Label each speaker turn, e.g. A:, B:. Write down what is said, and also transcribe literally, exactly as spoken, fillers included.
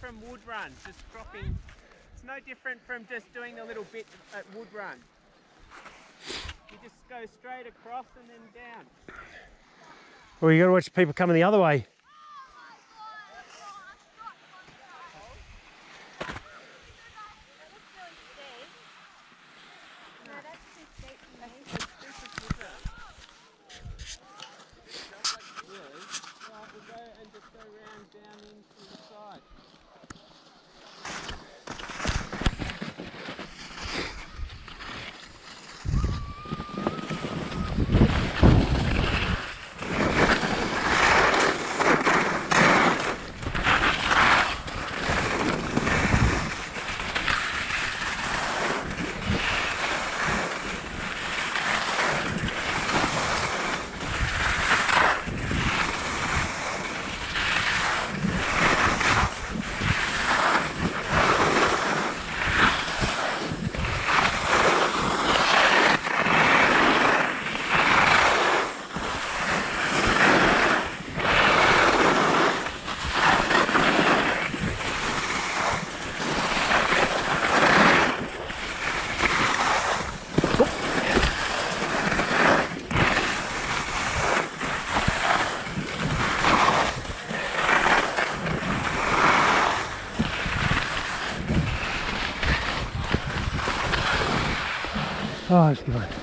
A: from wood run, just dropping. It's no different from just doing a little bit at wood run. You just go straight across and then down.
B: Well, you got to watch people coming the other way. Oh, that's good.